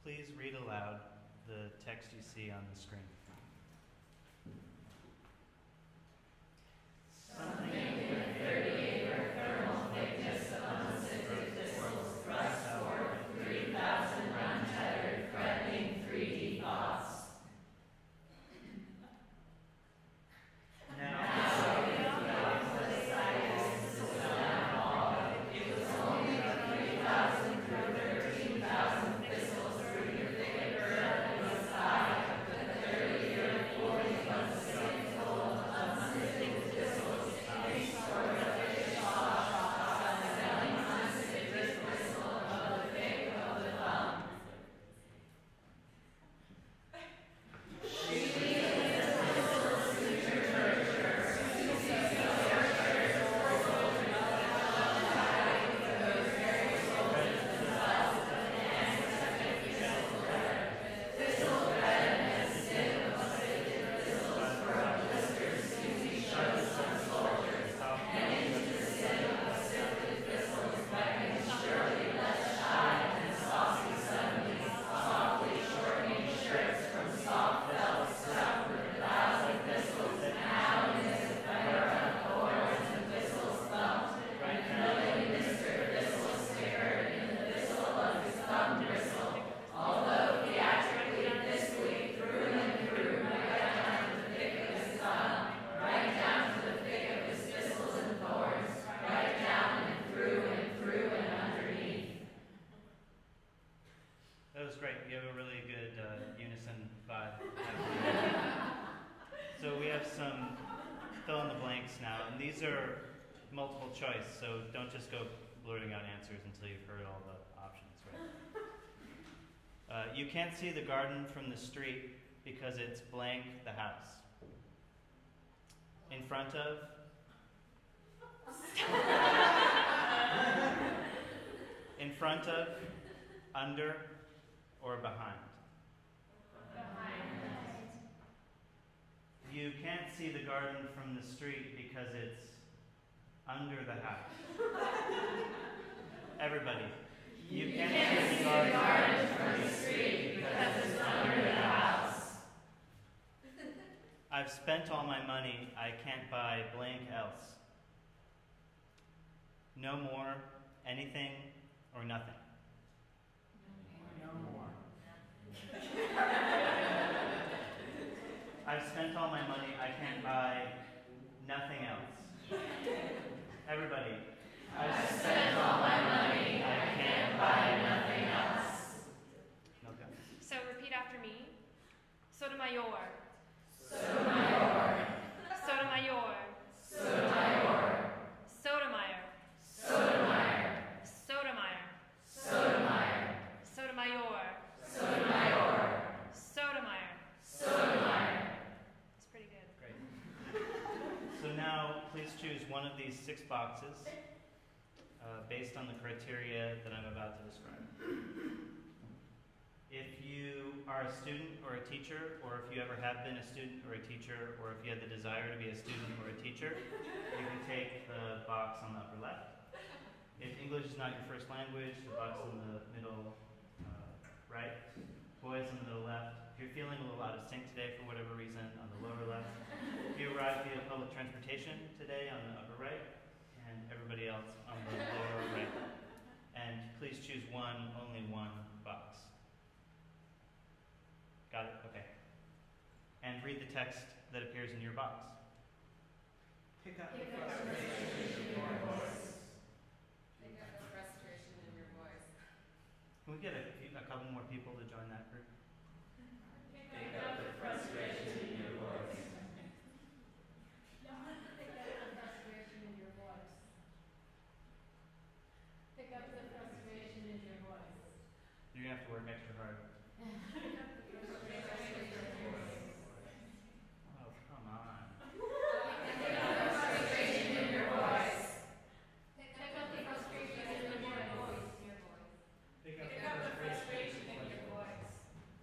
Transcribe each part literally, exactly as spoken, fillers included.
please read aloud the text you see on the screen. Something with thirty-acre thermal thickness of unsifted thistles thrust forth three thousand untethered, threatening three D thoughts. Now, that was great. You have a really good uh, unison vibe. So we have some fill in the blanks now, and these are multiple choice, so don't just go blurting out answers until you've heard all the options, right? Uh, you can't see the garden from the street because it's blank the house. In front of? In front of, under, or behind? Behind. You can't see the garden from the street because it's under the house. Everybody. You, you can't, can't see the garden, garden from the street because it's under the house. I've spent all my money. I can't buy blank else. No more, anything, or nothing. No more. I've spent all my money. I can't buy nothing else. Everybody. I've spent all my money. I can't buy nothing else. Milka. So repeat after me. Sotomayor. Sotomayor. Sotomayor. Sotomayor. Sotomayor. Sotomayor. Sotomayor. Sotomayor. Sotomayor. Sotomayor. Sotomayor. Sotomayor. It's pretty good. Great. So now, please choose one of these six boxes uh, based on the criteria that I'm about to describe. If you are a student or a teacher, or if you ever have been a student or a teacher, or if you had the desire to be a student or a teacher, you can take the box on the upper left. If English is not your first language, the box in the middle uh, right. Boys in the middle left. If you're feeling a little out of sync today for whatever reason, on the lower left. If you arrived via public transportation today, on the upper right. And everybody else on the lower right. And please choose one, only one box. Got it? Okay. And read the text that appears in your box. Pick up Pick the up frustration in your voice. Pick up the frustration in your voice. Can we get a, few, a couple more people to join that group? Pick up the frustration in your voice. Pick up the frustration in your voice. Pick up the frustration in your voice. You're going to have to work extra hard. Pick up the frustration in your voice. Oh, come on. Pick up the frustration in your voice. Pick up the frustration in your voice. Pick up Pick up the frustration in your voice. voice.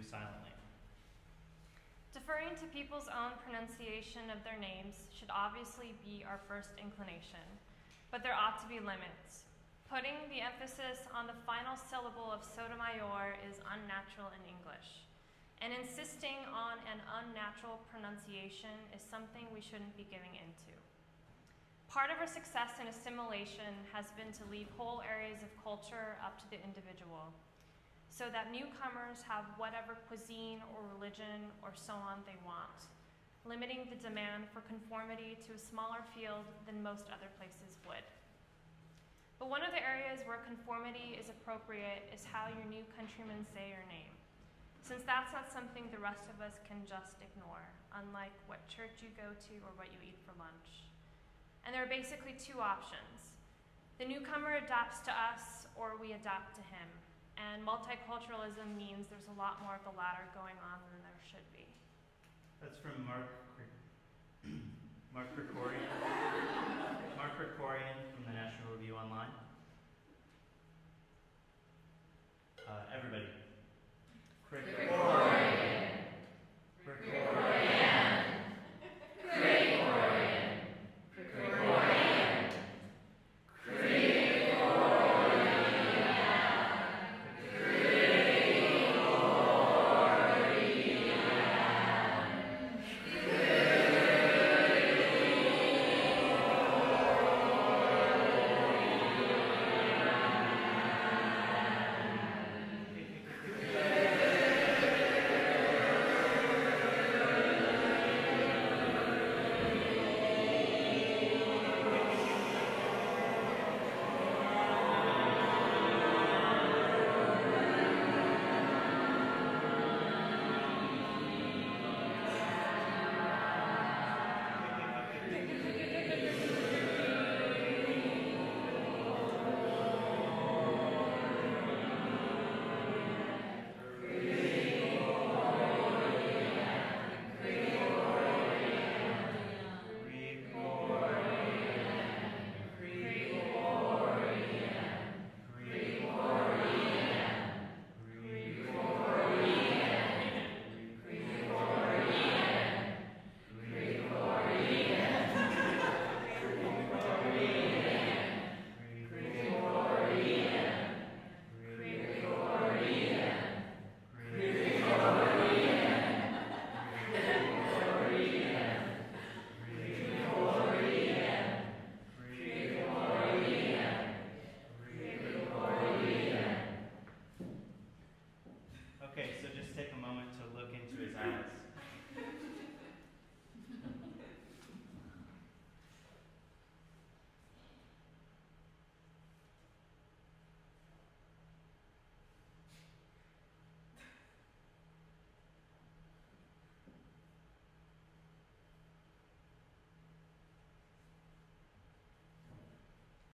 silently. Deferring to people's own pronunciation of their names should obviously be our first inclination, but there ought to be limits. Putting the emphasis on the final syllable of Sotomayor is unnatural in English, and insisting on an unnatural pronunciation is something we shouldn't be giving into. Part of our success in assimilation has been to leave whole areas of culture up to the individual, so that newcomers have whatever cuisine or religion or so on they want, limiting the demand for conformity to a smaller field than most other places would. But one of the areas where conformity is appropriate is how your new countrymen say your name, since that's not something the rest of us can just ignore, unlike what church you go to or what you eat for lunch. And there are basically two options. The newcomer adapts to us, or we adapt to him. And multiculturalism means there's a lot more of the latter going on than there should be. That's from Mark Mark Krikorian. Mark Krikorian from the National Review Online. Uh, everybody.